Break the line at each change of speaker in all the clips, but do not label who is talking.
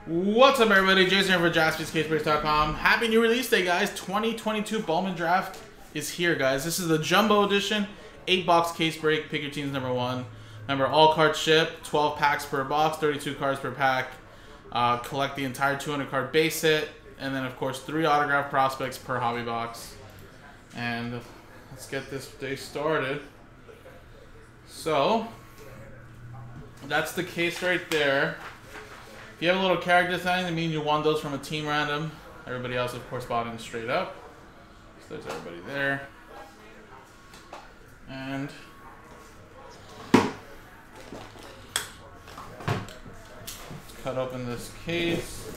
What's up, everybody? Jason here for JaspysCaseBreaks.com. Happy new release day, guys. 2022 Bowman draft is here, guys. This is the Jumbo Edition, 8-box case break. Pick your team's number one. Remember, all cards ship, 12 packs per box, 32 cards per pack. Collect the entire 200-card base set, and then, of course, 3 autograph prospects per hobby box. And let's get this day started. So, that's the case right there. If you have a little character thing, that means you won those from a team random. Everybody else, of course, bought in straight up. So there's everybody there. And let's cut open this case.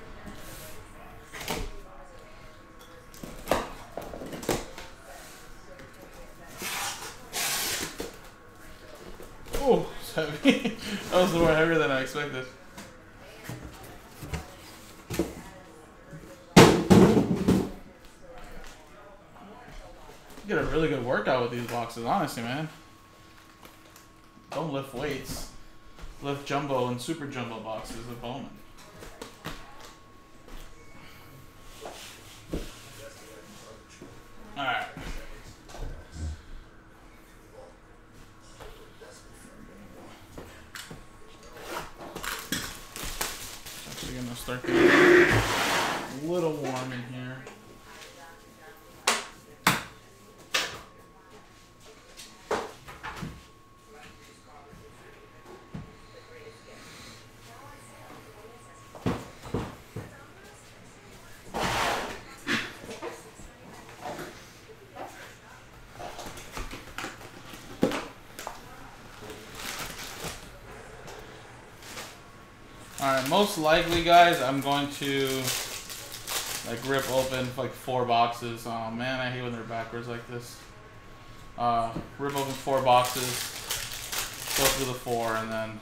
Oh, it's heavy. That was more heavier than I expected. You get a really good workout with these boxes, honestly, man. Don't lift weights. Lift jumbo and super jumbo boxes of Bowman. Alright. Actually gonna start getting a little warm in here. Alright, most likely, guys, I'm going to like rip open like 4 boxes. Oh man, I hate when they're backwards like this. Rip open 4 boxes, go through the 4, and then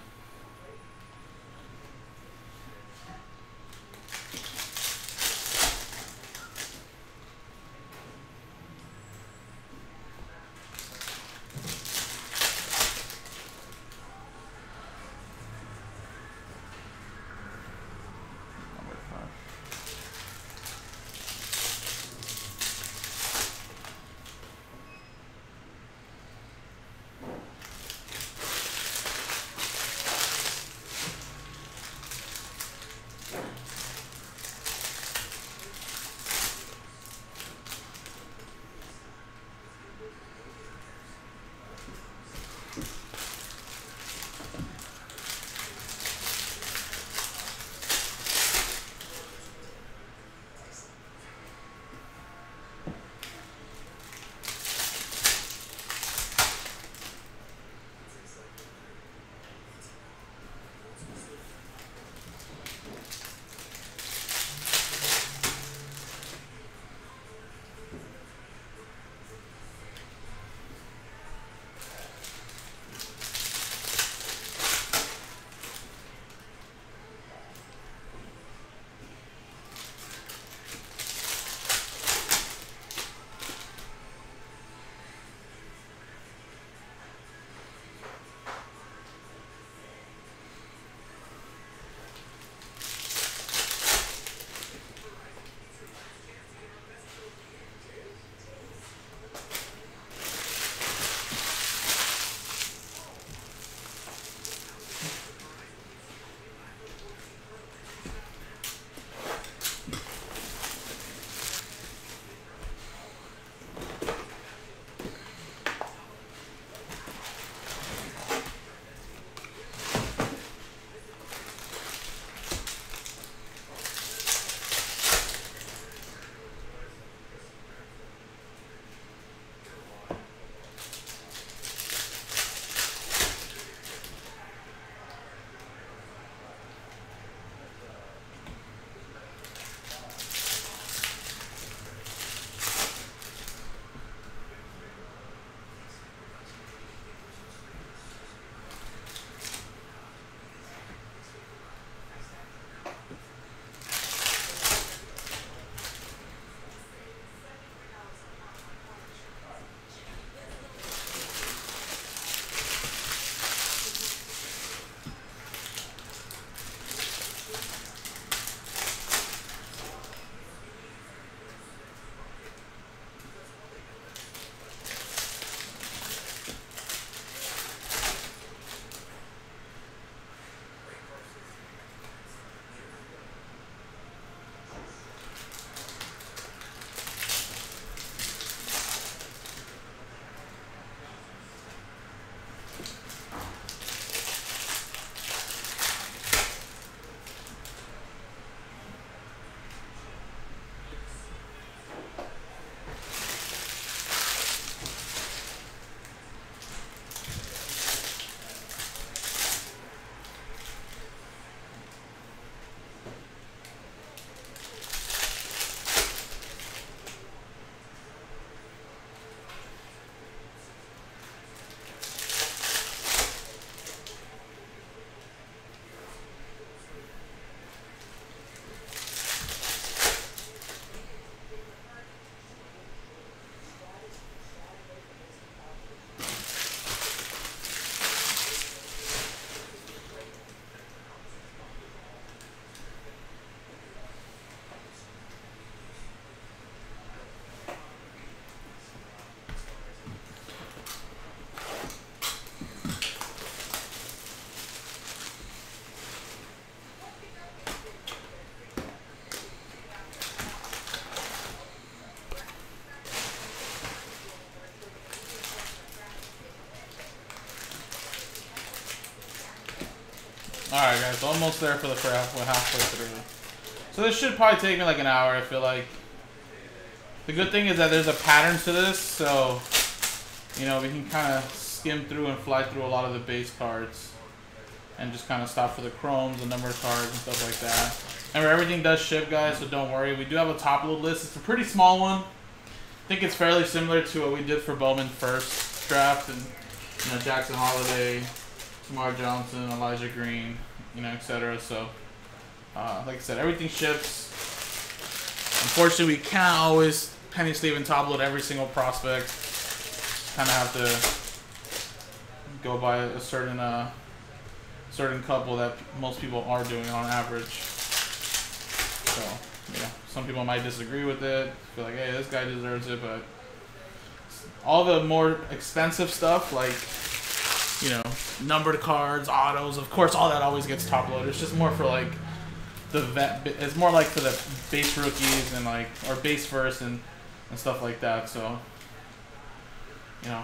Alright guys, almost there for the halfway through. So this should probably take me like an hour, I feel like. The good thing is that there's a pattern to this, so you know, we can kind of skim through and fly through a lot of the base cards and just kind of stop for the chromes, the number cards and stuff like that. Remember, everything does ship, guys, so don't worry. We do have a top load list. It's a pretty small one. I think it's fairly similar to what we did for Bowman first draft, and you know, Jackson Holiday, Tamar Johnson, Elijah Green, you know, etc. So, like I said, everything ships. Unfortunately, we can't always penny sleeve and top load every single prospect. Kind of have to go by a certain couple that most people are doing on average. So, yeah, some people might disagree with it. Feel like, hey, this guy deserves it, but all the more expensive stuff, like, you know, numbered cards, autos, of course, all that always gets top loaded. It's just more for like the vet. It's more like for the base rookies and like, or base first and stuff like that. So, you know,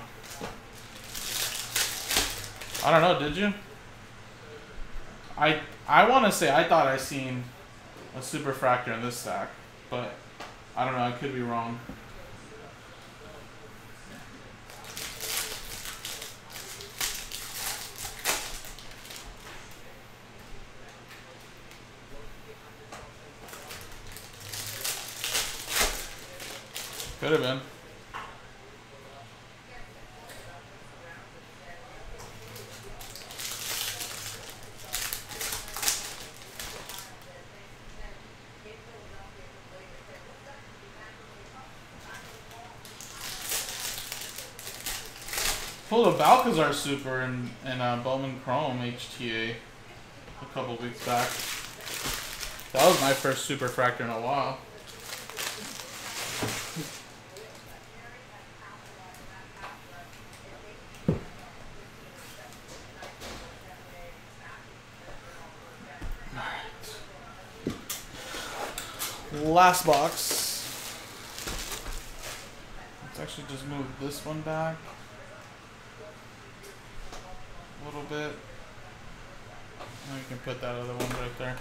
I don't know. Did you? I want to say I thought I seen a superfractor in this stack, but I don't know. I could be wrong. Could have been. Pulled a Balcazar Super in Bowman Chrome HTA a couple weeks back. That was my first superfractor in a while. Last box. Let's actually just move this one back a little bit. And you can put that other one right there.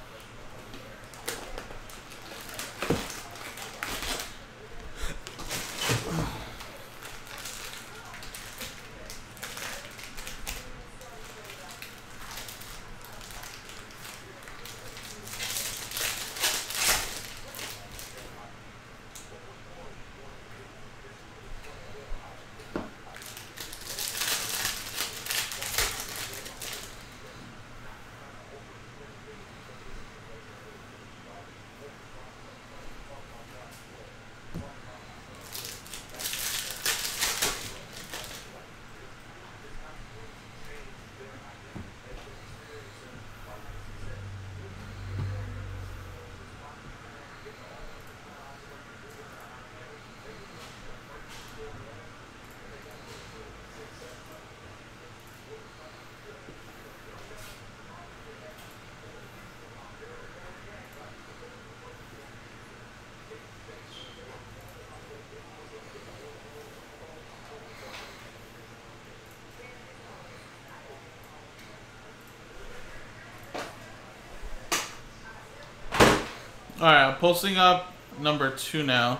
Alright, I'm posting up number 2 now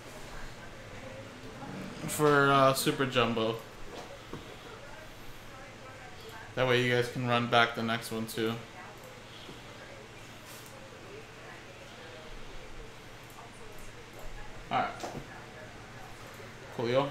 for Super Jumbo. That way you guys can run back the next one too. Alright. Coolio.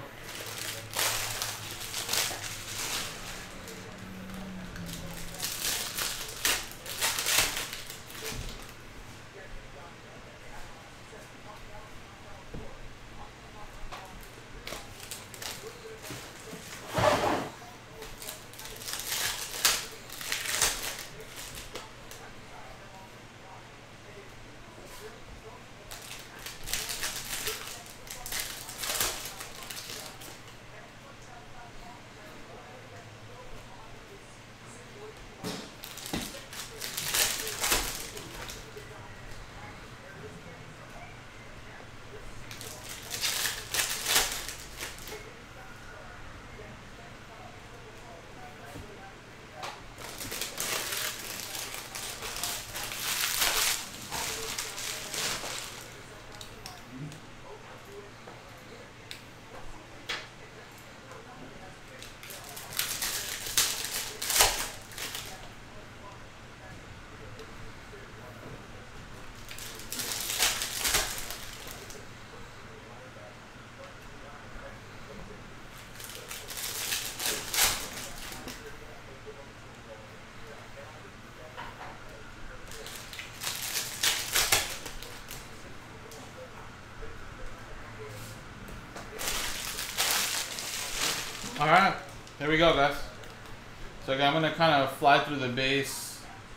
Alright, there we go, guys. So I'm going to kind of fly through the base.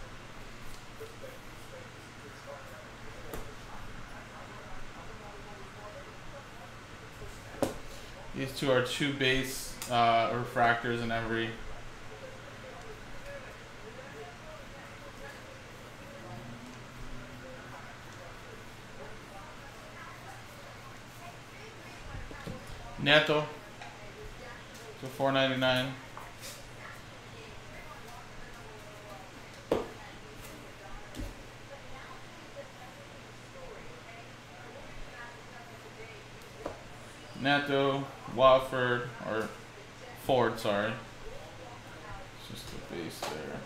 These two are 2 base refractors in every. Neto. So $4.99. Neto, Watford, or Ford, sorry. It's just the base there.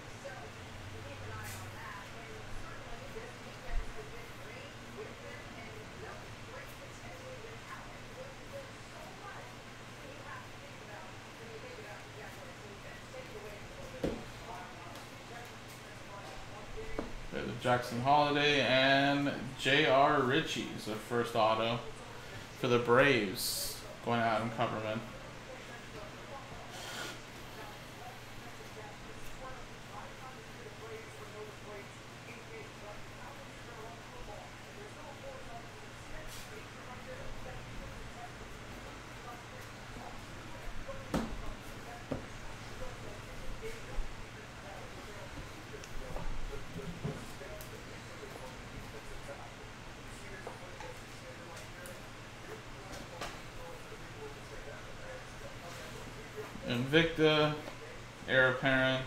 There's Jackson Holiday and J.R. Ritchie's the first auto for the Braves, going out in Coverman. Invicta, Heir Apparent.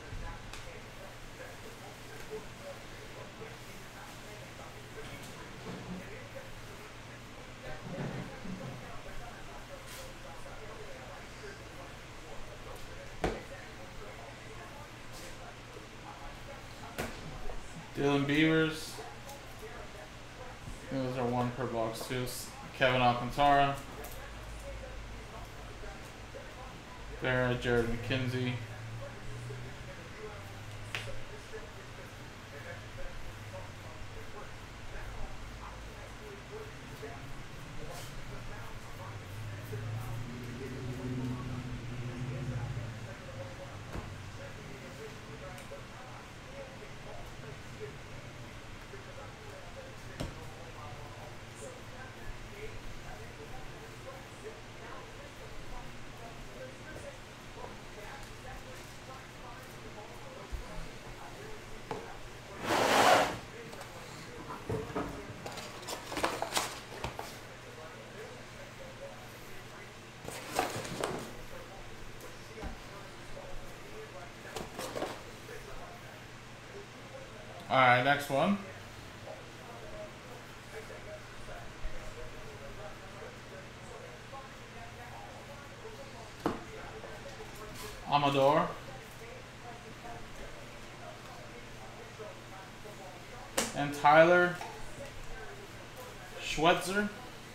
Dylan Beavers. Those are 1 per box too. Kevin Alcantara. There, Jared McKenzie. Alright, next one. Amador. And Tyler Schweitzer.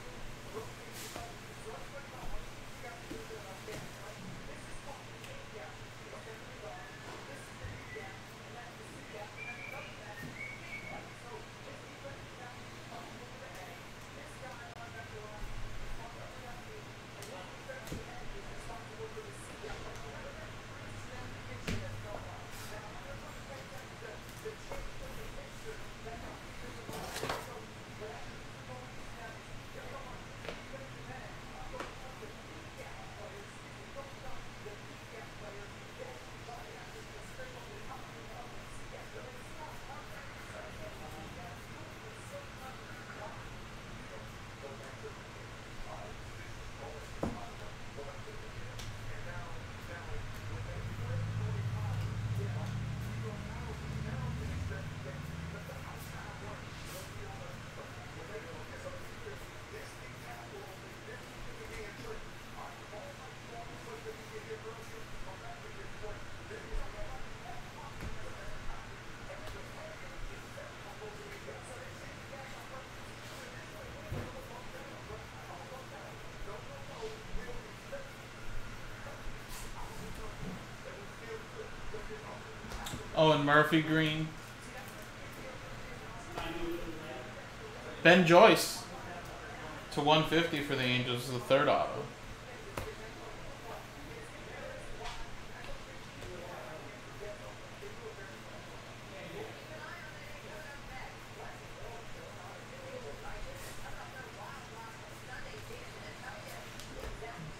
Oh, and Murphy green. Ben Joyce to 150 for the Angels, the 3rd auto.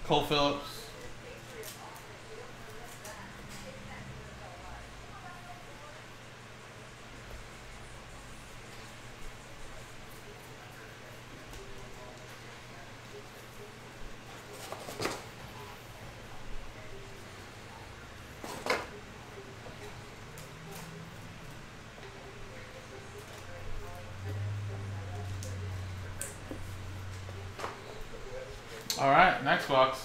Cole Phillips. All right, next box.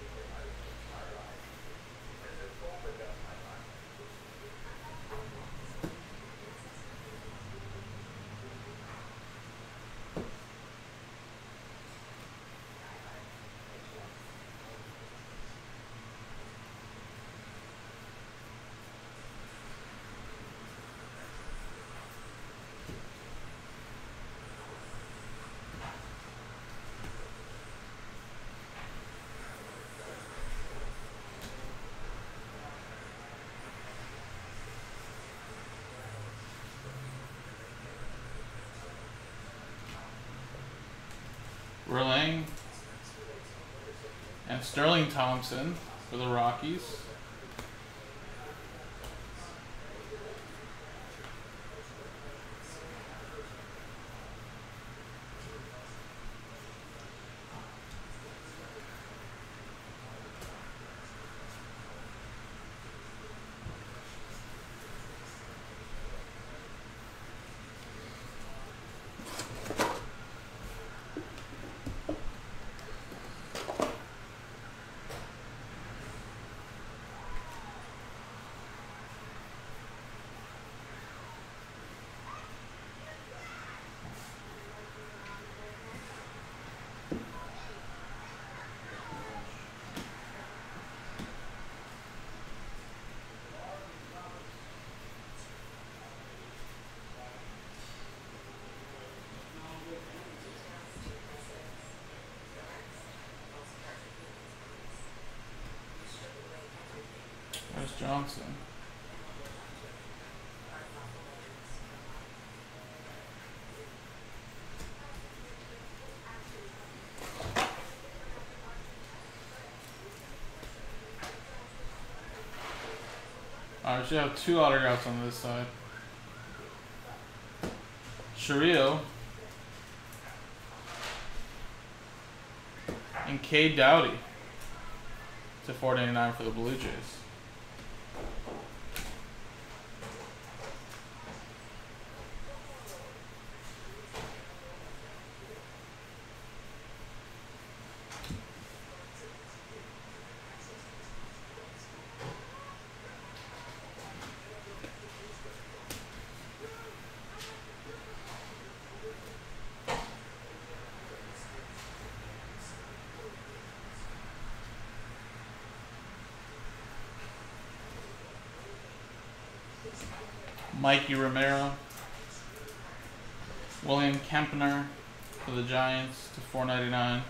Verlaine and Sterling Thompson for the Rockies. There's Johnson. Alright, we should have 2 autographs on this side. Shario and K. Dowdy to 499 for the Blue Jays. Mikey Romero, William Kempner for the Giants to 499.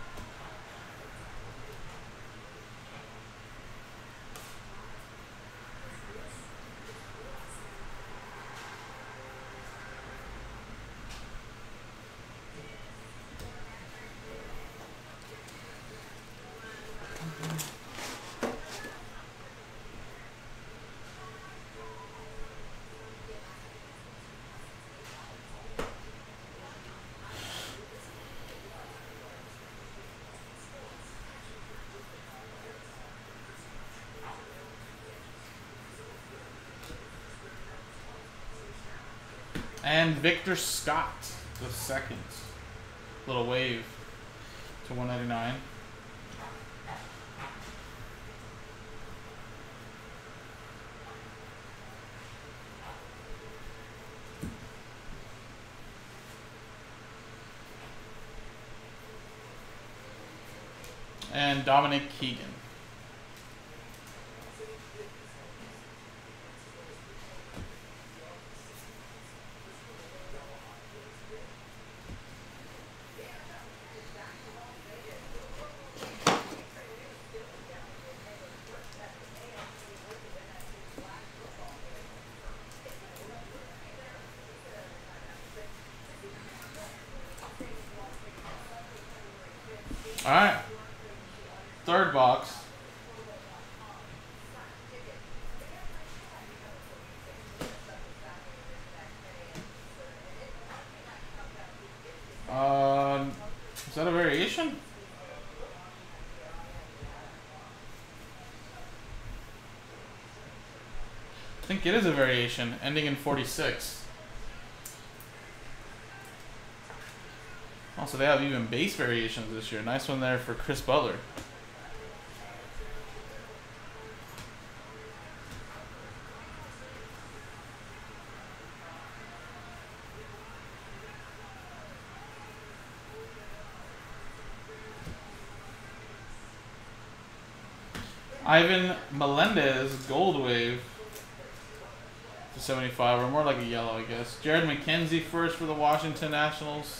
And Victor Scott, the second. Little wave to 199. And Dominic Keegan. All right. Third box. Is that a variation? I think it is a variation, ending in 46. Also, they have even base variations this year. Nice one there for Chris Butler. Ivan Melendez, Gold Wave to 75, or more like a yellow, I guess. Jared McKenzie first for the Washington Nationals.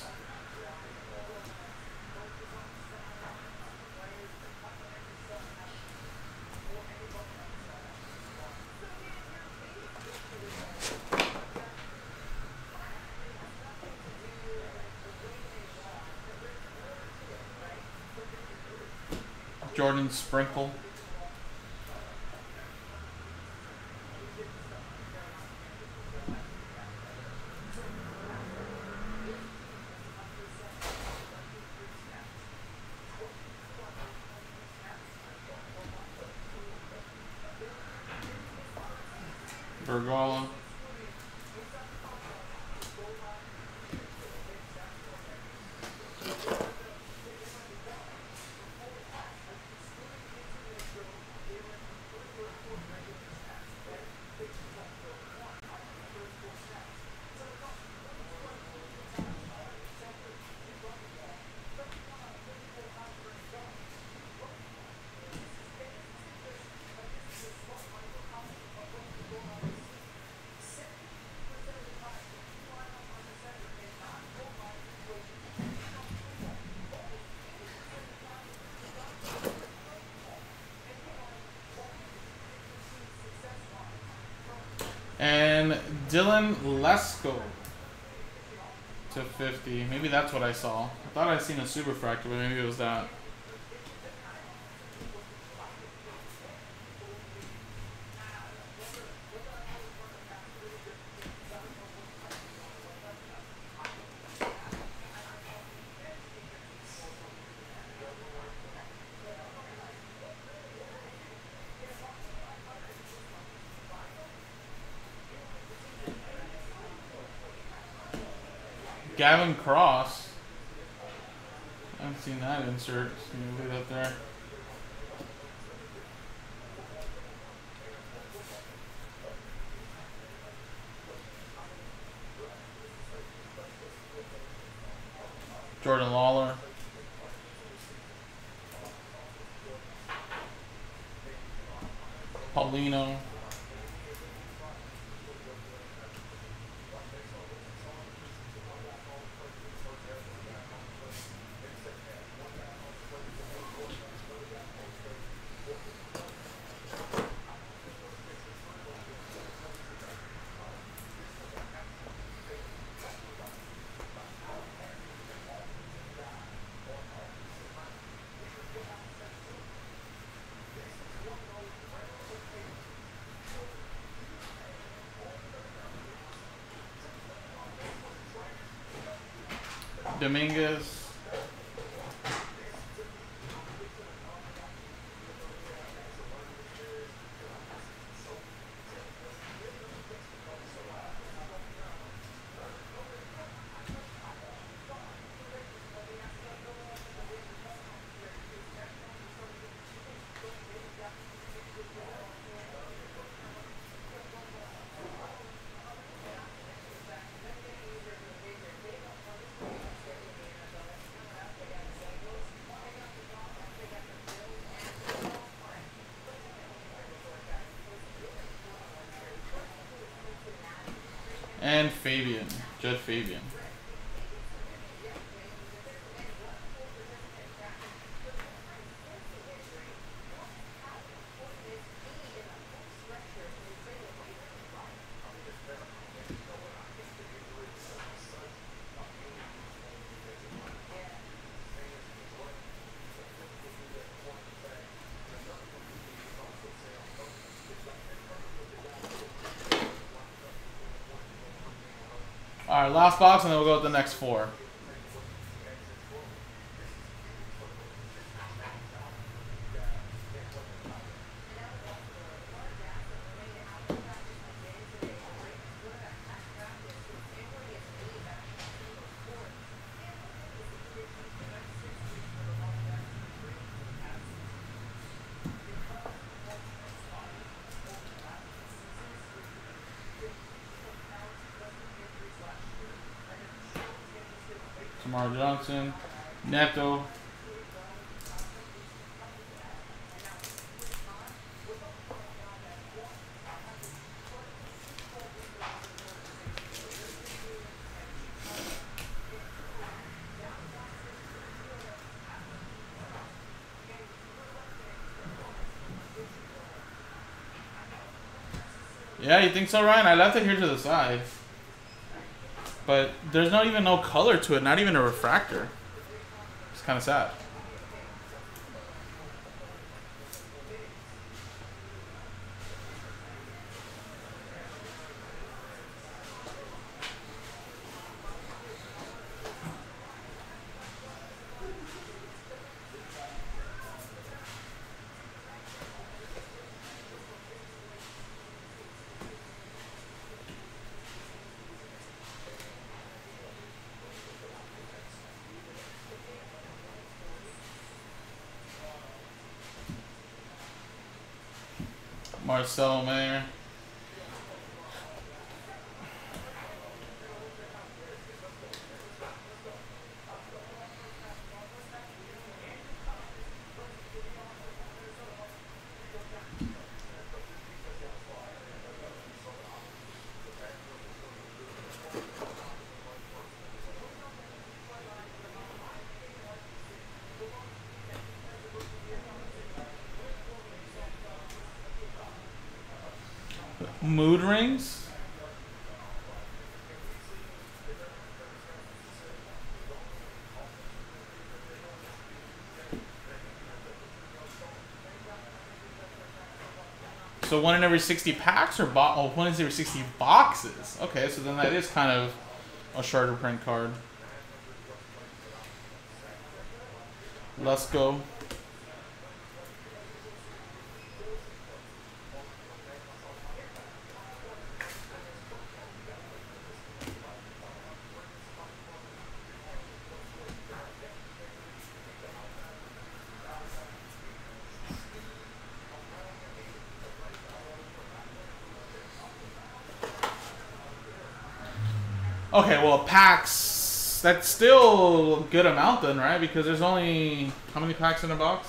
Jordan Sprinkle. Bergola. And Dylan Lesko to 50. Maybe that's what I saw. I thought I'd seen a super fractor, but maybe it was that. Gavin Cross. I haven't seen that insert. Just gonna leave that there. Jordan Lawler. Paulino. Dominguez. And Fabian, Judd Fabian. Alright, last box, and then we'll go with the next 4. Tamar Johnson, Neto. Yeah, you think so, Ryan? I left it here to the side. But there's not even no color to it, not even a refractor. It's kind of sad. Marcelo Mayer. Mood rings. So 1 in every 60 packs, or 1 in every 60 boxes. Okay, so then that is kind of a shorter print card. Let's go. Okay, well, packs, that's still a good amount then, right? Because there's only, how many packs in a box?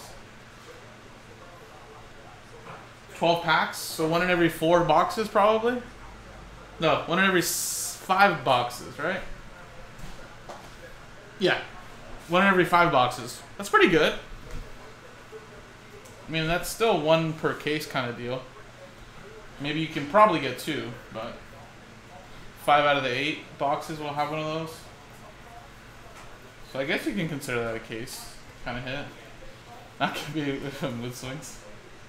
12 packs, so 1 in every 4 boxes probably? No, 1 in every 5 boxes, right? Yeah, 1 in every 5 boxes. That's pretty good. I mean, that's still 1 per case kind of deal. Maybe you can probably get 2, but 5 out of the 8 boxes will have one of those. So I guess you can consider that a case kind of hit. That could be mood swings.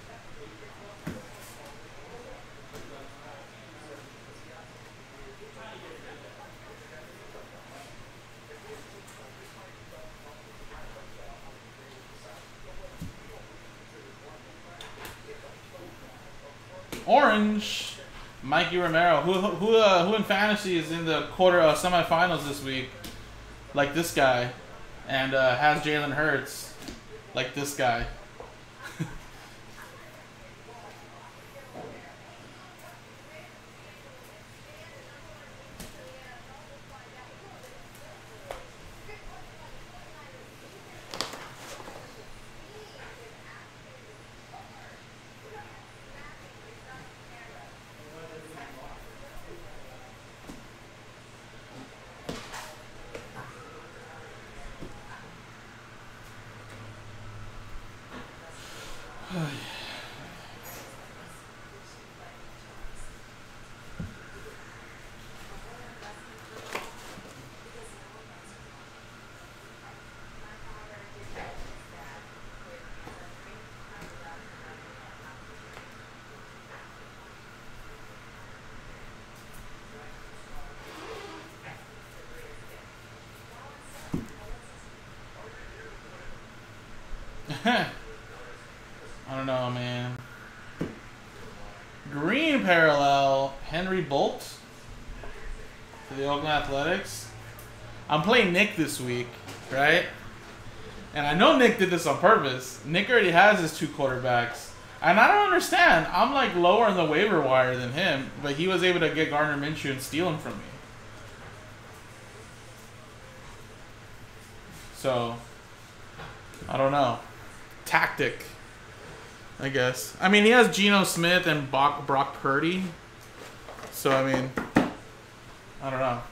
Orange, Mikey Romero, who in fantasy is in the semifinals this week, like this guy, and has Jalen Hurts, like this guy. I don't know, man. Green parallel, Henry Bolt for the Oakland Athletics. I'm playing Nick this week, right? And I know Nick did this on purpose. Nick already has his 2 quarterbacks. And I don't understand. I'm like lower on the waiver wire than him, but he was able to get Gardner Minshew and steal him from me. So, I don't know. Tactic, I guess. I mean, he has Geno Smith and Brock Purdy. So, I mean, I don't know.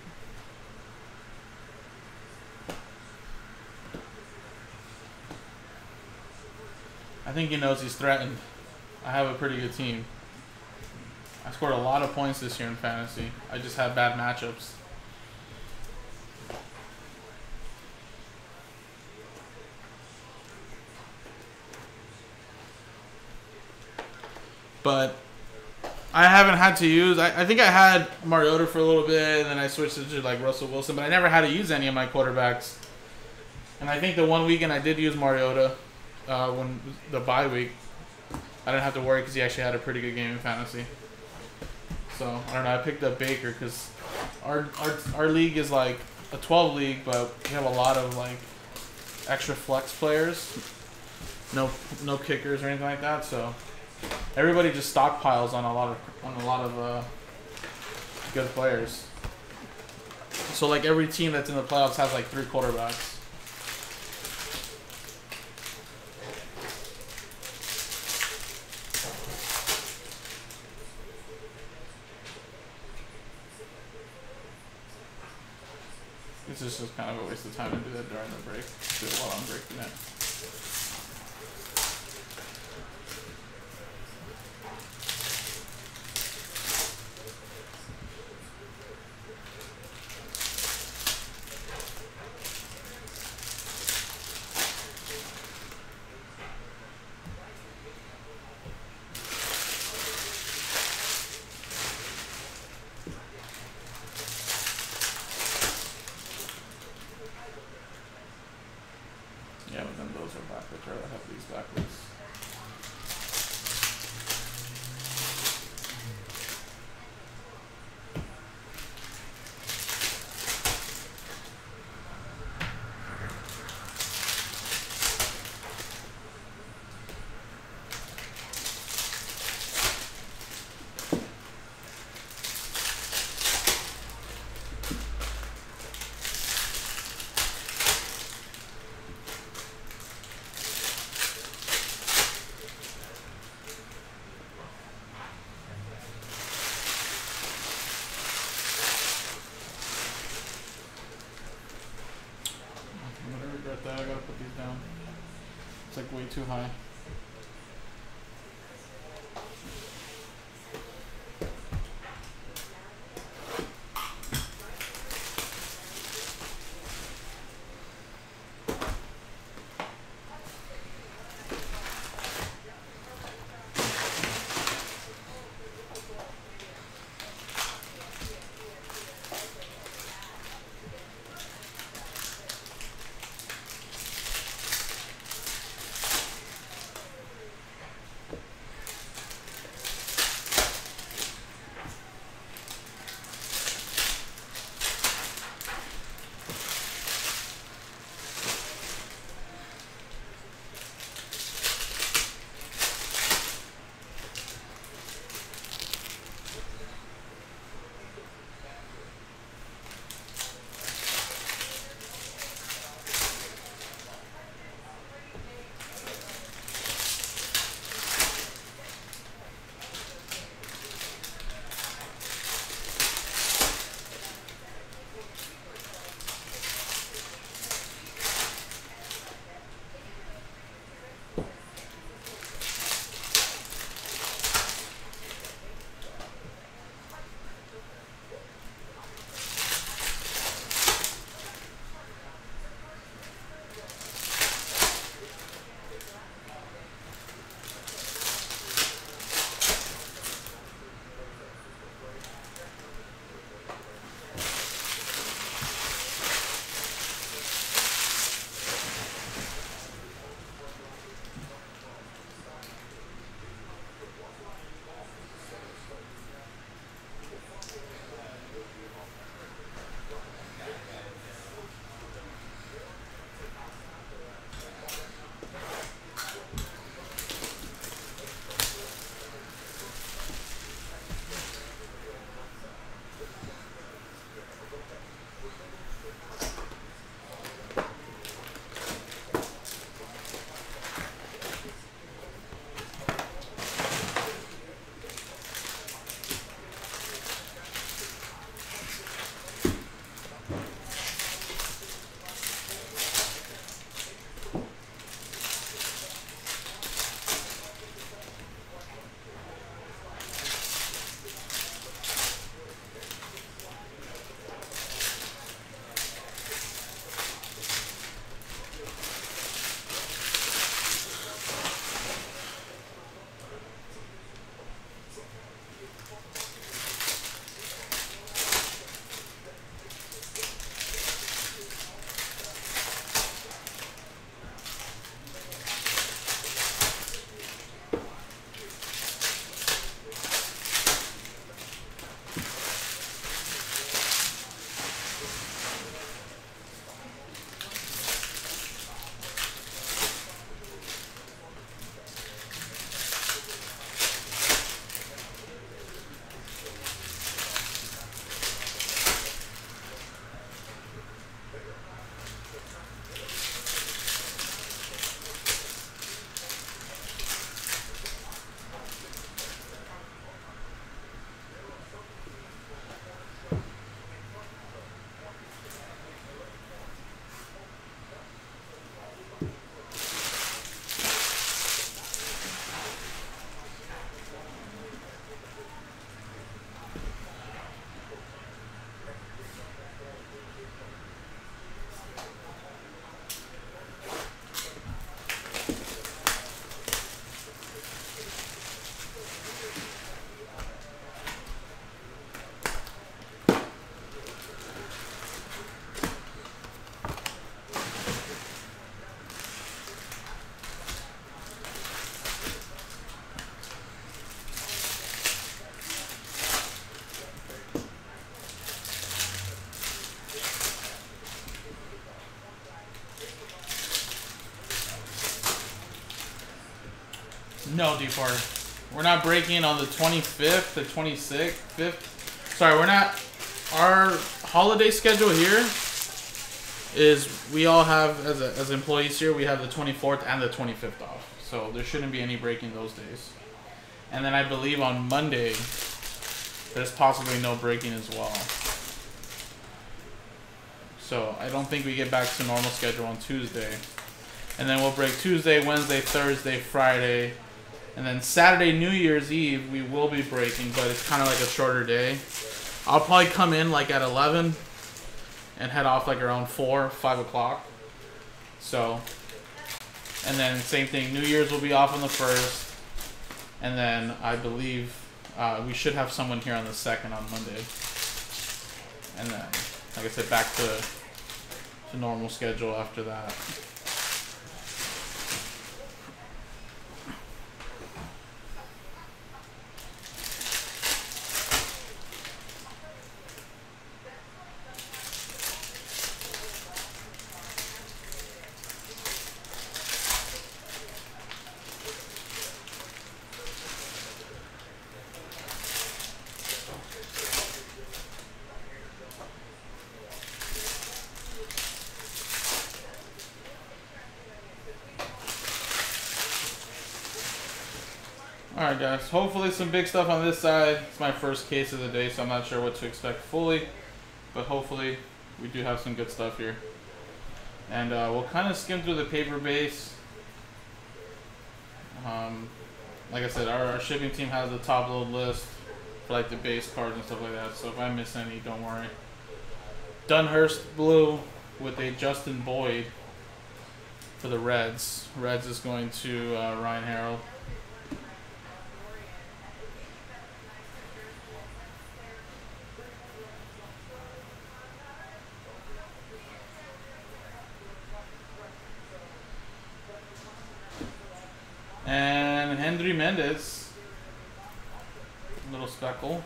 I think he knows he's threatened. I have a pretty good team. I scored a lot of points this year in fantasy. I just had bad matchups. But I haven't had to use... I think I had Mariota for a little bit, and then I switched to like Russell Wilson, but I never had to use any of my quarterbacks. And I think the one weekend I did use Mariota, when the bye week, I didn't have to worry because he actually had a pretty good game in fantasy. So, I don't know, I picked up Baker because our league is like a 12 league, but we have a lot of like extra flex players. No kickers or anything like that, so everybody just stockpiles on a lot of good players. So like every team that's in the playoffs has like 3 quarterbacks. This is just kind of a waste of time to do that during the break. Do it while I'm breaking it. Yeah, but then those are backwards. I'd rather have these backwards. I gotta put these down. It's like way too high. No, D-Porter. We're not breaking on the 25th, the 26th, 5th. Sorry, we're not. Our holiday schedule here is we all have, as employees here, we have the 24th and the 25th off. So there shouldn't be any breaking those days. And then I believe on Monday, there's possibly no breaking as well. So I don't think we get back to normal schedule on Tuesday. And then we'll break Tuesday, Wednesday, Thursday, Friday. And then Saturday, New Year's Eve, we will be breaking, but it's kind of like a shorter day. I'll probably come in like at 11 and head off like around 4, 5 o'clock. So, and then same thing, New Year's will be off on the 1st. And then I believe we should have someone here on the 2nd on Monday. And then, like I said, back to normal schedule after that. Alright guys, hopefully some big stuff on this side. It's my first case of the day, so I'm not sure what to expect fully. But hopefully we do have some good stuff here. And we'll kind of skim through the paper base. Like I said, our shipping team has a top load list for like the base cards and stuff like that. So if I miss any, don't worry. Dunhurst blue with a Justin Boyd for the Reds. Reds is going to Ryan Harrell. And Hendry Mendez, little speckle.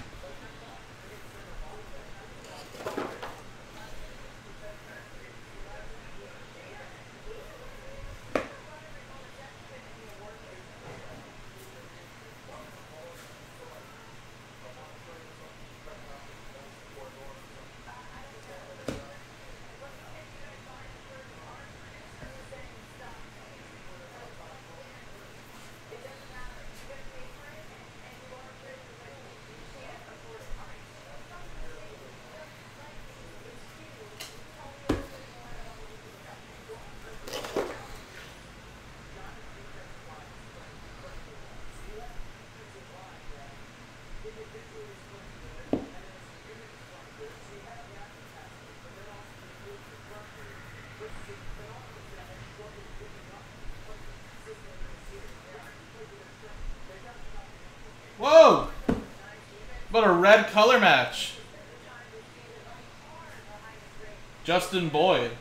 Whoa! What a red color match. Justin Boyd.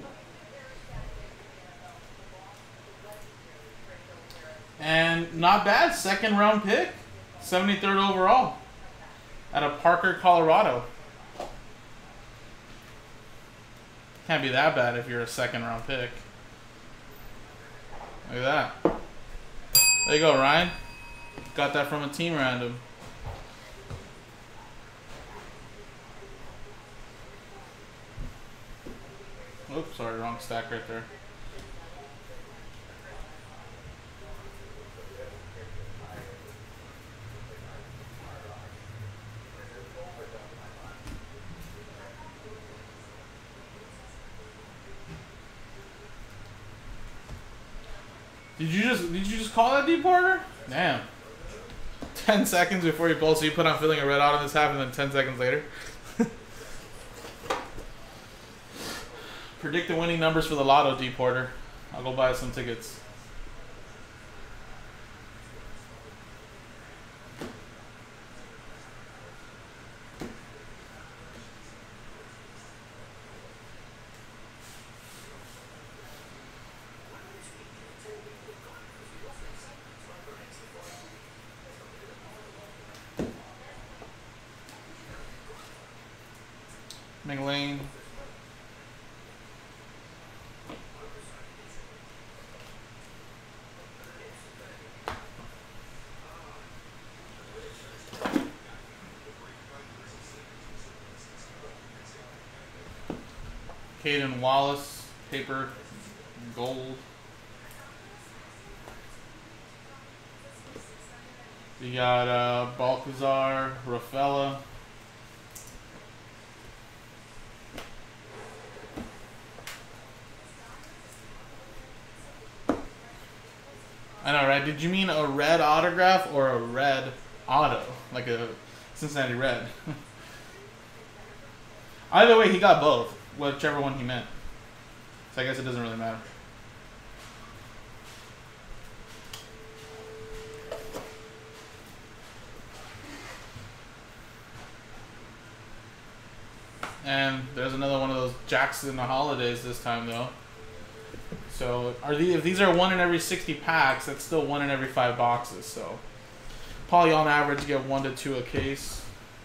And not bad, 2nd round pick. 73rd overall. Out of Parker, Colorado. Can't be that bad if you're a 2nd round pick. Look at that. There you go, Ryan. Got that from a team random. Oops, sorry, wrong stack right there. Did you just call that D-Porter? Damn. 10 seconds before you pull, so you put on filling a red auto this half and then 10 seconds later. Predict the winning numbers for the lotto, D-Porter. I'll go buy some tickets. McLean. Caden Wallace, paper, gold. You got Balcazar, Rafaela. I know, right? Did you mean a red autograph or a red auto? Like a Cincinnati Red? Either way, he got both. Whichever one he meant. So I guess it doesn't really matter. And there's another one of those Jackson holidays this time, though. So if these are 1 in every 60 packs, that's still 1 in every 5 boxes. So probably on average get 1 to 2 a case.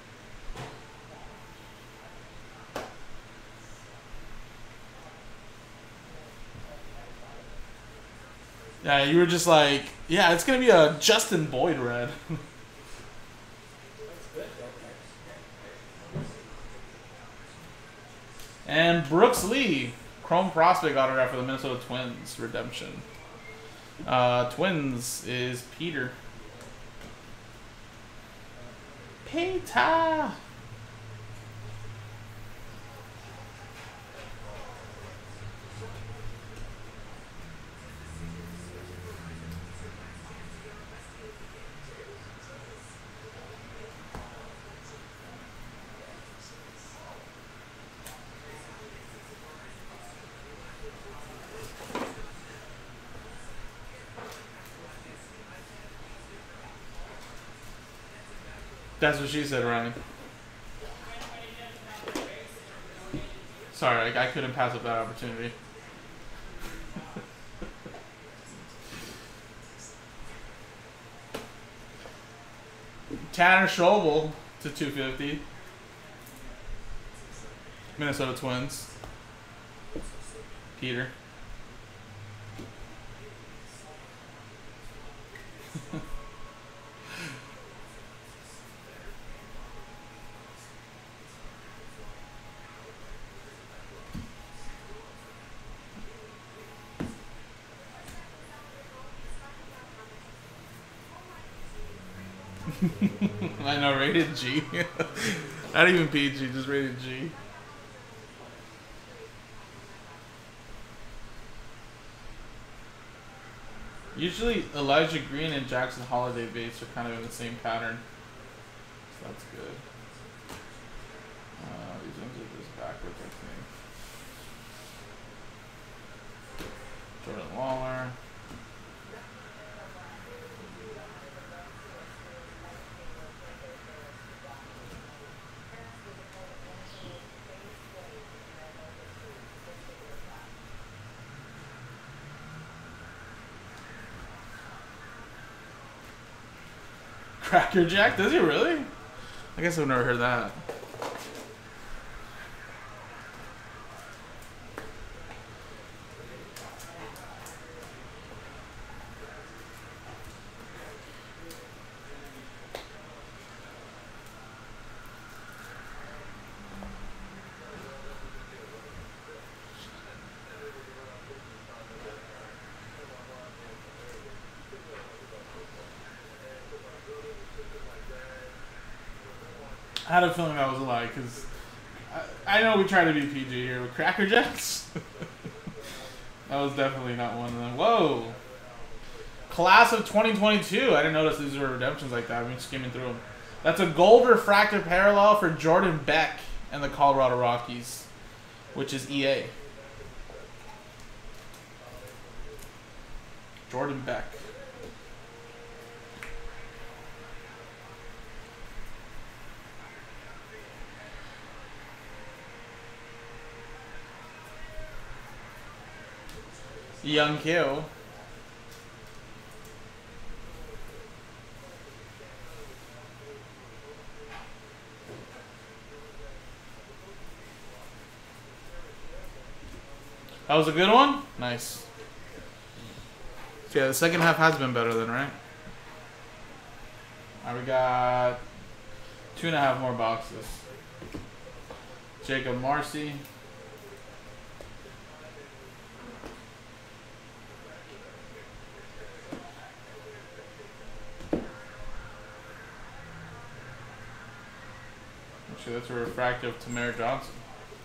Yeah, you were just like, yeah, it's gonna be a Justin Boyd red. And Brooks Lee, Chrome Prospect autograph for the Minnesota Twins redemption. Twins is Peter. Peter. That's what she said, Ryan. Sorry, I couldn't pass up that opportunity. Tanner Schobel to 250. Minnesota Twins. Peter. I know, rated G. Not even PG, just rated G. Usually Elijah Green and Jackson Holiday base are kind of in the same pattern. So that's good. These ones are just backwards, I think. Jordan Waller. Cracker Jack? Does he really? I guess I've never heard that. I had a feeling that was a lie, because I know we try to be PG here with Cracker Jacks. That was definitely not one of them. Whoa! Class of 2022. I didn't notice these were redemptions like that. I've been skimming through them. That's a gold refractor parallel for Jordan Beck and the Colorado Rockies, which is EA. Jordan Beck. Young Kill. That was a good one? Nice. So yeah, the second half has been better then, right? Alright, we got 2.5 more boxes. Jacob Marcy. Actually, that's a refractive Tamara Johnson.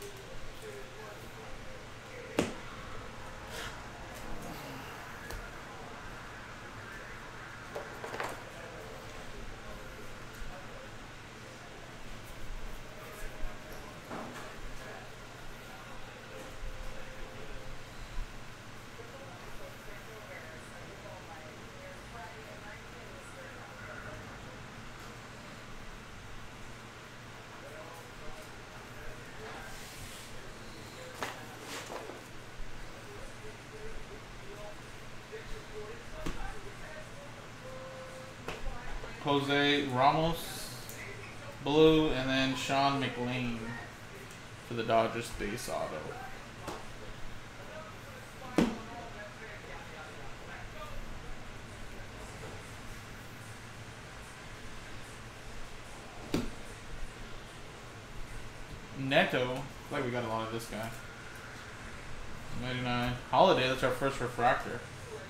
Jose Ramos, blue, and then Sean McLean for the Dodgers base auto. Neto, looks like we got a lot of this guy. 99. Holiday, that's our first refractor.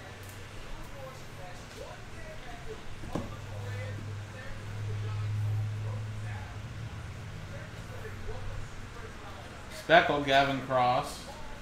Speckle, Gavin Cross.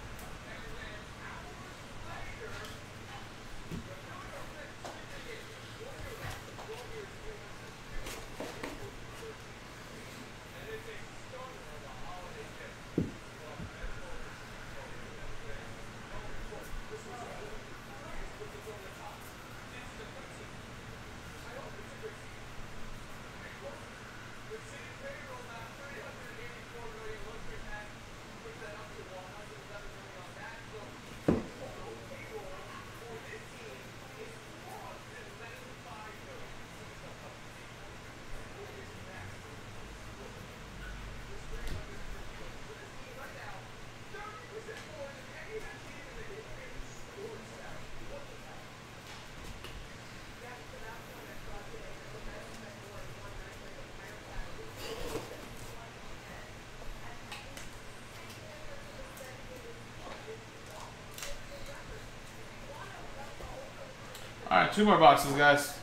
Alright, 2 more boxes, guys.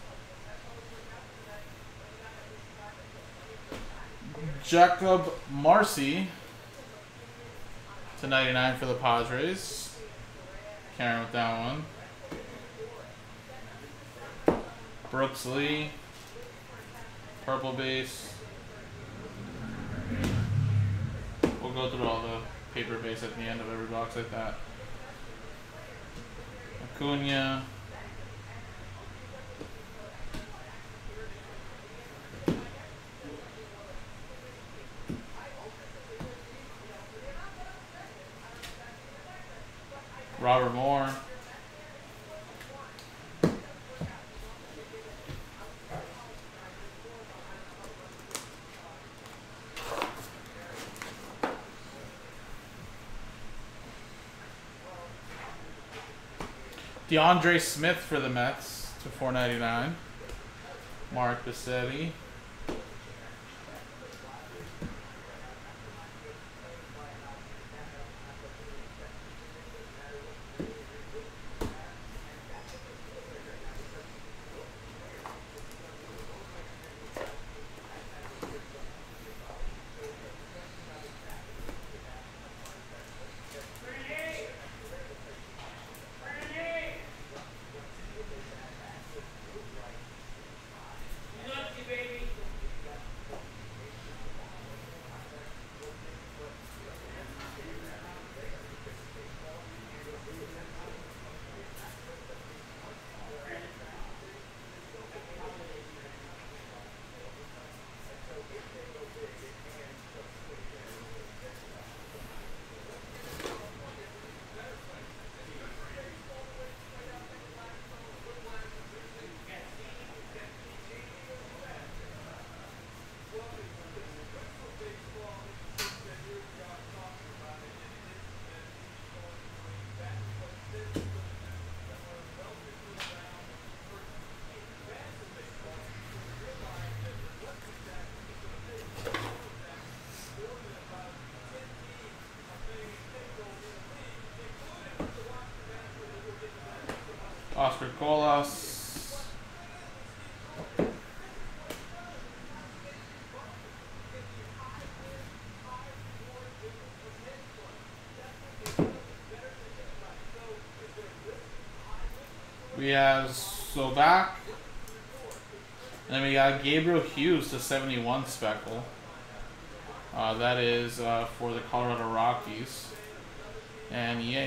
Jacob Marcy to 99 for the Padres. Carrying with that one. Brooks Lee, purple base. We'll go through all the paper base at the end of every box like that. Acuna. Robert Moore. DeAndre Smith for the Mets to 499. Mark Bassetti. Oscar Colas. We have Sobak. And then we got Gabriel Hughes to 71 speckle. That is for the Colorado Rockies. And yay.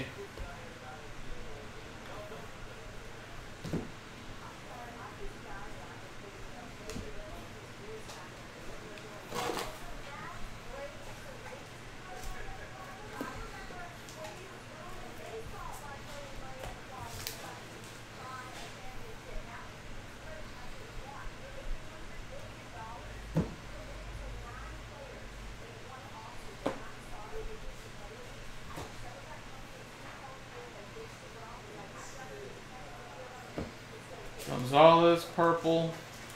Gonzalez, purple.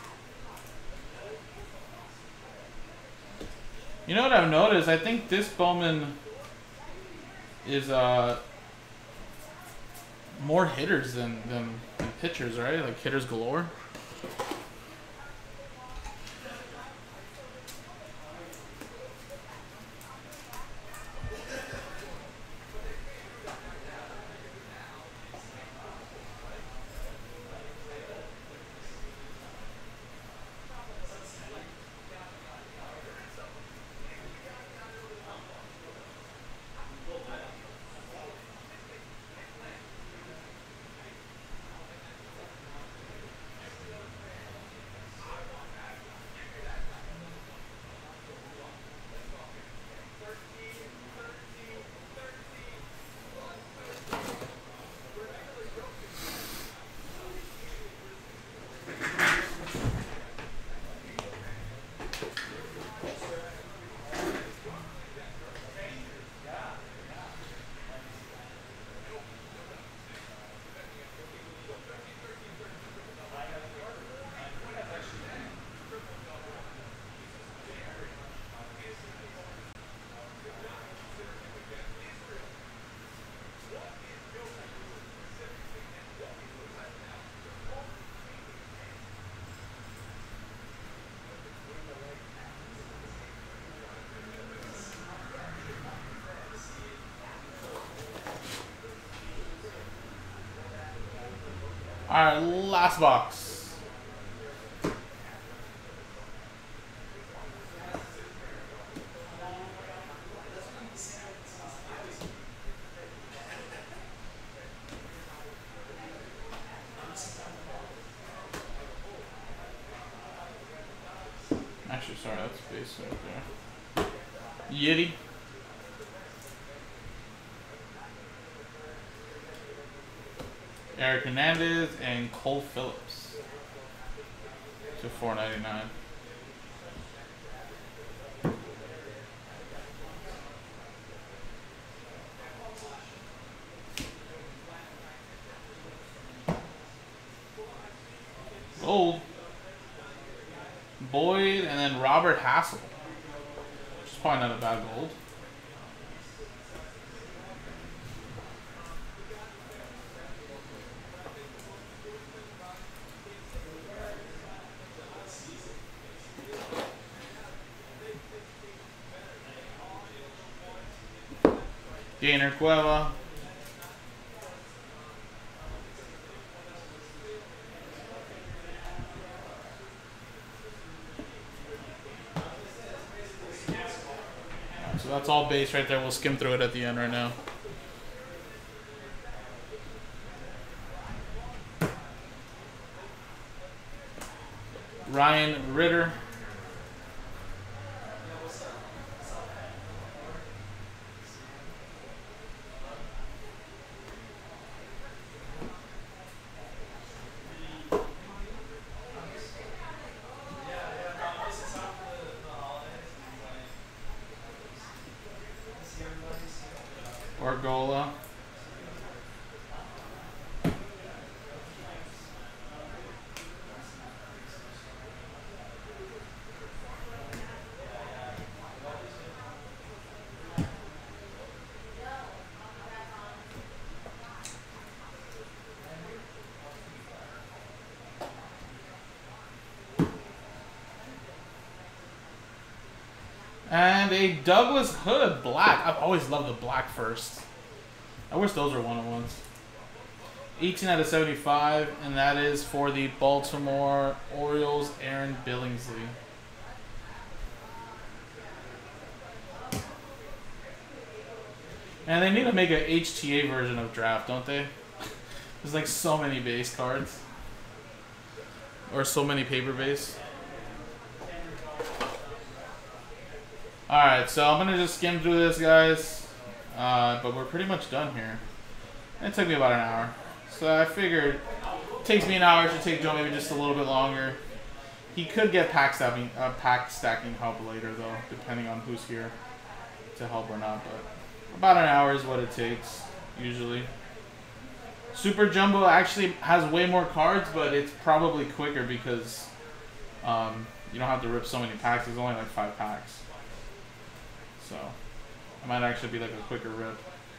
You know what I've noticed? I think this Bowman is more hitters than pitchers, right? Like hitters galore. Alright, last box. Actually, sorry, that's base right there. Yiddy. Eric Hernandez and Cole Phillips to $4.99. Gold. Boyd and then Robert Hassel. Which is probably not a bad gold. Gainer Cueva. So that's all base right there. We'll skim through it at the end right now. Ryan Ritter. Argola. And a Douglas Hood black. I've always loved the black first. I wish those were 101s. 18 out of 75, and that is for the Baltimore Orioles, Aaron Billingsley. And they need to make an HTA version of draft, don't they? There's like so many base cards. Or so many paper base. Alright, so I'm going to just skim through this, guys. But we're pretty much done here. It took me about an hour. So I figured it takes me an hour. It should take Joe maybe just a little bit longer. He could get pack stacking help later, though, depending on who's here to help or not. But about an hour is what it takes, usually. Super Jumbo actually has way more cards, but it's probably quicker because you don't have to rip so many packs. There's only like 5 packs. So it might actually be like a quicker rip.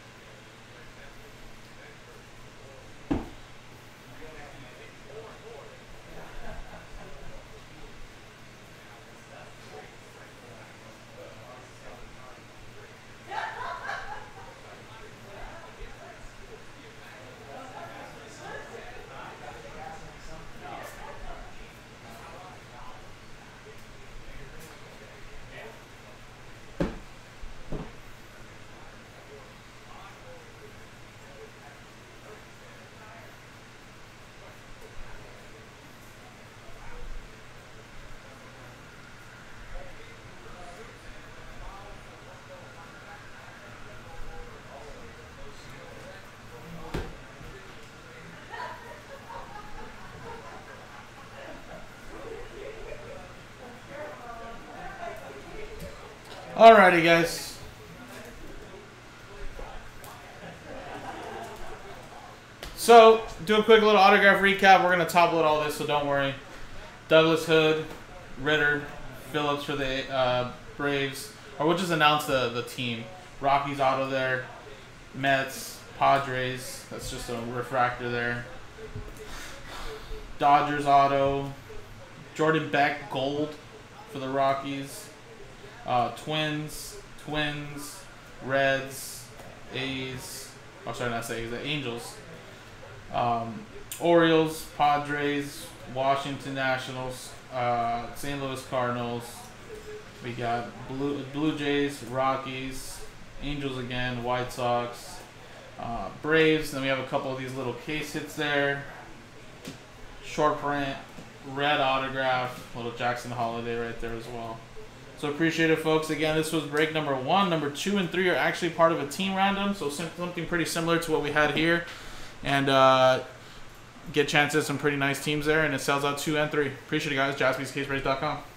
Alrighty, guys. So, do a quick little autograph recap. We're going to top load all this, so don't worry. Douglas Hood, Ritter, Phillips for the Braves. Or we'll just announce the team. Rockies auto there. Mets, Padres. That's just a refractor there. Dodgers auto. Jordan Beck, gold for the Rockies. Twins, Reds, A's. Oh, sorry, not A's. The Angels. Orioles, Padres, Washington Nationals, St. Louis Cardinals. We got Blue Jays, Rockies, Angels again, White Sox, Braves. Then we have a couple of these little case hits there. Short print, red autograph, little Jackson Holiday right there as well. So appreciate it, folks. Again, this was break number 1. Number 2 and 3 are actually part of a team random, so something pretty similar to what we had here. And get chances at some pretty nice teams there, and it sells out 2 and 3. Appreciate it, guys. JaspysCaseBreaks.com.